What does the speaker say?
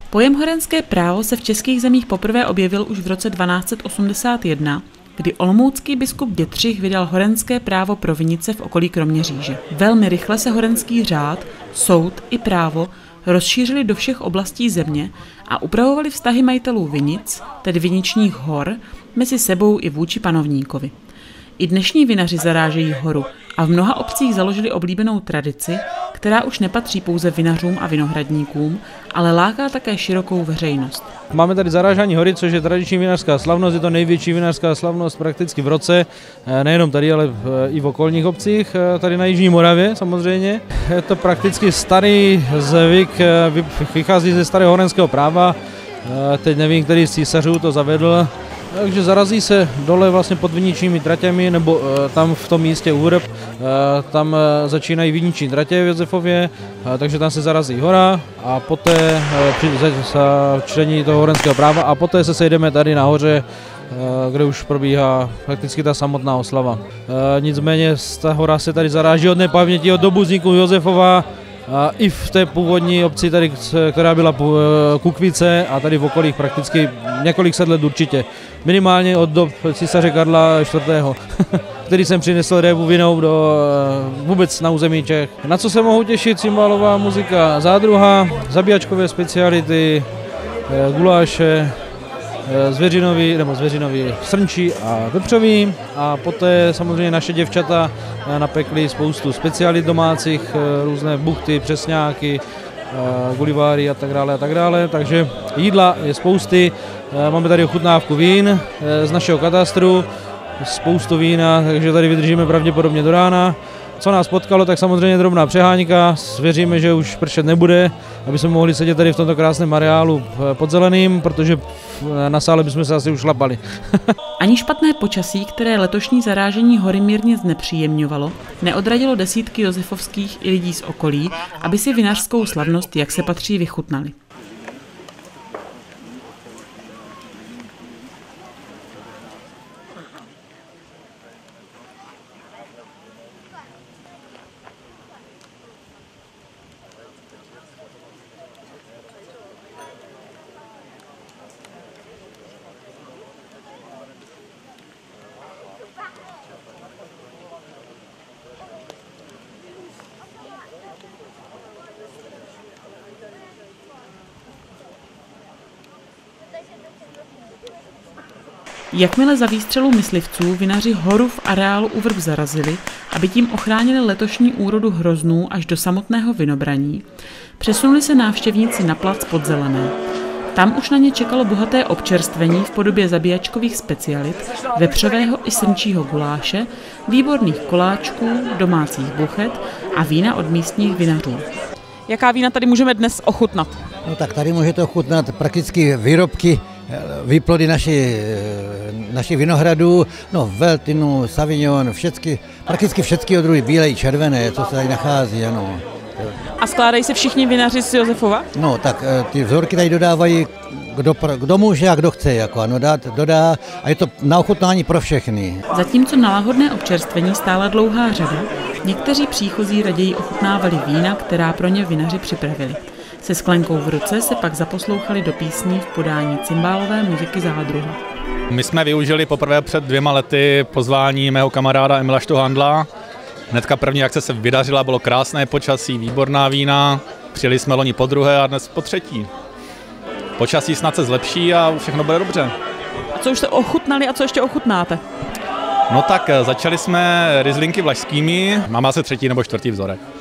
Pojem horenské právo se v českých zemích poprvé objevil už v roce 1281, kdy olomoucký biskup Dětřich vydal horenské právo pro vinice v okolí Kroměříže. Velmi rychle se horenský řád, soud i právo rozšířili do všech oblastí země a upravovali vztahy majitelů vinic, tedy viničních hor, mezi sebou i vůči panovníkovi. I dnešní vinaři zarážejí horu a v mnoha obcích založili oblíbenou tradici, která už nepatří pouze vinařům a vinohradníkům, ale láká také širokou veřejnost. Máme tady zarážání hory, což je tradiční vinařská slavnost, je to největší vinařská slavnost prakticky v roce, nejenom tady, ale i v okolních obcích, tady na Jižní Moravě samozřejmě. Je to prakticky starý zvyk, vychází ze starého horenského práva, teď nevím, který z císařů to zavedl. Takže zarazí se dole vlastně pod viničními tratěmi, nebo tam v tom místě u Vrb, tam začínají viniční tratě v Josefově, takže tam se zarazí hora a poté čtení toho horenského práva a poté se sejdeme tady nahoře, kde už probíhá prakticky ta samotná oslava. Nicméně ta hora se tady zaráží od nepaměti od dobu vzniku Josefova, i v té původní obci, tady, která byla Kukvice a tady v okolích prakticky několik set let určitě. Minimálně od dob císaře Karla IV., který jsem přinesl révu vinou vůbec na území Čech. Na co se mohou těšit? Cymbálová muzika, zádruha, zabíjačkové speciality, guláše, zvěřinový srnčí a vepřový a poté samozřejmě naše děvčata napekly spoustu specialit domácích, různé buchty, přesňáky, guliváry a tak dále, takže jídla je spousty, máme tady ochutnávku vín z našeho katastru, spoustu vína, takže tady vydržíme pravděpodobně do rána. Co nás potkalo, tak samozřejmě drobná přeháňka, věříme, že už pršet nebude, aby jsme mohli sedět tady v tomto krásném areálu pod zeleným, protože na sále bychom se asi už šlapali. Ani špatné počasí, které letošní zarážení hory mírně znepříjemňovalo, neodradilo desítky josefovských i lidí z okolí, aby si vinařskou slavnost, jak se patří, vychutnali. Jakmile za výstřelu myslivců vinaři horu v areálu u Vrb zarazili, aby tím ochránili letošní úrodu hroznů až do samotného vinobraní, přesunuli se návštěvníci na plac pod Zelené. Tam už na ně čekalo bohaté občerstvení v podobě zabíjačkových specialit, vepřového i srnčího guláše, výborných koláčků, domácích buchet a vína od místních vinařů. Jaká vína tady můžeme dnes ochutnat? No tak tady můžete ochutnat prakticky výrobky, výplody našich vinohradů, no Veltinu, Savignon, prakticky všechny odrůdy, bílé i červené, co se tady nachází, ano. A skládají se všichni vinaři z Josefova? No tak ty vzorky tady dodávají, kdo může a kdo chce, jako ano, dodá a je to na ochutnání pro všechny. Zatímco na lahodné občerstvení stála dlouhá řada, někteří příchozí raději ochutnávali vína, která pro ně vinaři připravili. Se sklenkou v ruce se pak zaposlouchali do písní v podání cymbálové muziky Zádruha. My jsme využili poprvé před 2 lety pozvání mého kamaráda Emila Štohandla. Hnedka první akce se vydařila, bylo krásné počasí, výborná vína. Přijeli jsme loni po druhé a dnes po třetí. Počasí snad se zlepší a všechno bude dobře. A co už jste ochutnali a co ještě ochutnáte? No tak začali jsme Rieslingy vlašskými, máme asi 3. nebo 4. vzorek.